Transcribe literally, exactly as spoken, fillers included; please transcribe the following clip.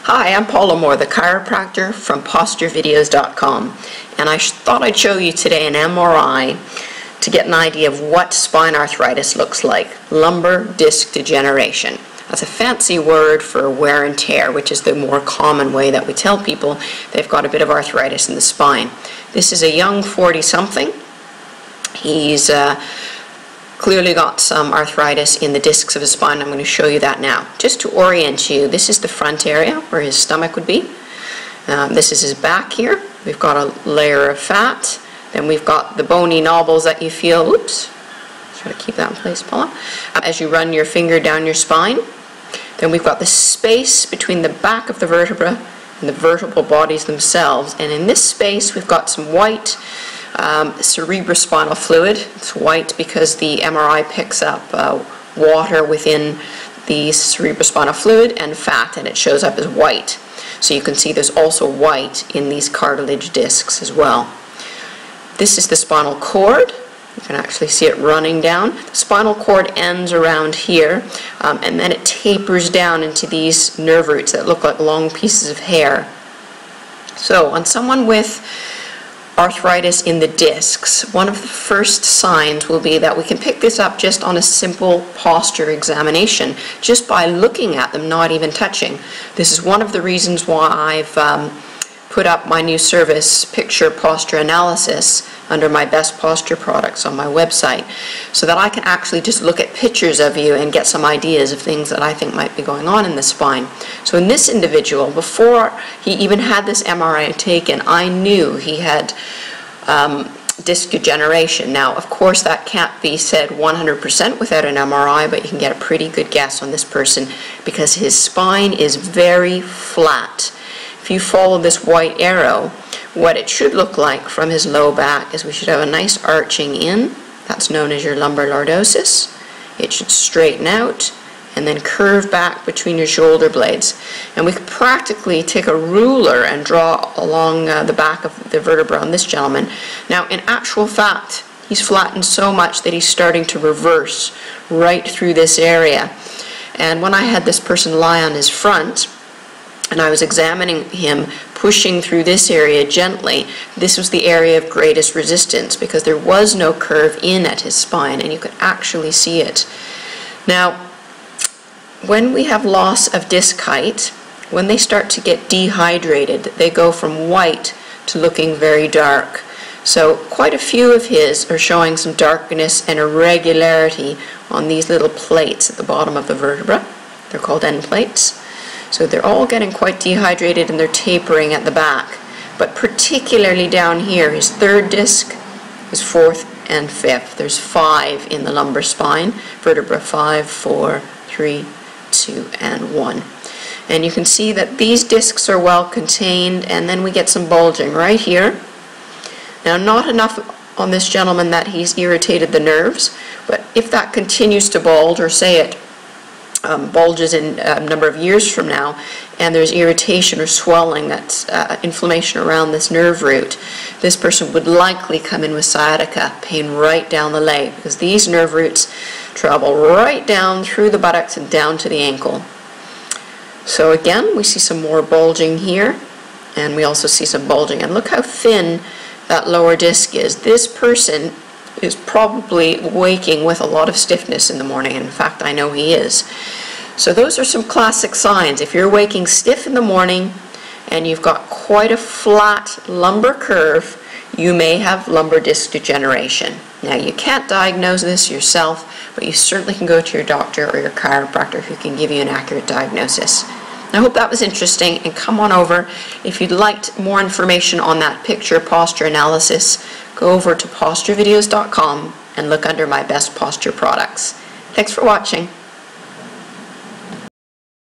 Hi, I'm Paula Moore, the chiropractor from posture videos dot com, and I thought I'd show you today an M R I to get an idea of what spine arthritis looks like, lumbar disc degeneration. That's a fancy word for wear and tear, which is the more common way that we tell people they've got a bit of arthritis in the spine. This is a young forty-something. He's uh, clearly got some arthritis in the discs of his spine. I'm going to show you that now. Just to orient you, this is the front area where his stomach would be. Um, this is his back here. We've got a layer of fat. Then we've got the bony knobbles that you feel. Oops. Try to keep that in place, Paula. As you run your finger down your spine. Then we've got the space between the back of the vertebra and the vertebral bodies themselves. And in this space, we've got some white Um, cerebrospinal fluid. It's white because the M R I picks up uh, water within the cerebrospinal fluid and fat, and it shows up as white. So you can see there's also white in these cartilage discs as well. This is the spinal cord. You can actually see it running down. The spinal cord ends around here, um, and then it tapers down into these nerve roots that look like long pieces of hair. So on someone with arthritis in the discs, one of the first signs will be that we can pick this up just on a simple posture examination, just by looking at them, not even touching. This is one of the reasons why I've um, put up my new service, Picture Posture Analysis, under my Best Posture products on my website, so that I can actually just look at pictures of you and get some ideas of things that I think might be going on in the spine. So in this individual, before he even had this M R I taken, I knew he had um, disc degeneration. Now, of course, that can't be said one hundred percent without an M R I, but you can get a pretty good guess on this person because his spine is very flat. If you follow this white arrow, what it should look like from his low back is we should have a nice arching in. That's known as your lumbar lordosis. It should straighten out and then curve back between your shoulder blades. And we could practically take a ruler and draw along uh, the back of the vertebra on this gentleman. Now, in actual fact, he's flattened so much that he's starting to reverse right through this area. And when I had this person lie on his front, and I was examining him, pushing through this area gently, this was the area of greatest resistance because there was no curve in at his spine, and you could actually see it. Now, when we have loss of disc height, when they start to get dehydrated, they go from white to looking very dark. So quite a few of his are showing some darkness and irregularity on these little plates at the bottom of the vertebra. They're called end plates. So they're all getting quite dehydrated and they're tapering at the back. But particularly down here, his third disc, his fourth and fifth. There's five in the lumbar spine. Vertebra five, four, three, two, and one. And you can see that these discs are well contained, and then we get some bulging right here. Now, not enough on this gentleman that he's irritated the nerves, but if that continues to bulge, or say it Um, bulges in a number of years from now, and there's irritation or swelling, that's uh, inflammation around this nerve root, this person would likely come in with sciatica, pain right down the leg, because these nerve roots travel right down through the buttocks and down to the ankle. So again, we see some more bulging here, and we also see some bulging, and look how thin that lower disc is. This person is probably waking with a lot of stiffness in the morning. In fact, I know he is. So those are some classic signs. If you're waking stiff in the morning and you've got quite a flat lumbar curve, you may have lumbar disc degeneration. Now, you can't diagnose this yourself, but you certainly can go to your doctor or your chiropractor who can give you an accurate diagnosis. I hope that was interesting, and come on over. If you'd like more information on that picture posture analysis, go over to posture videos dot com and look under my Best Posture products. Thanks for watching.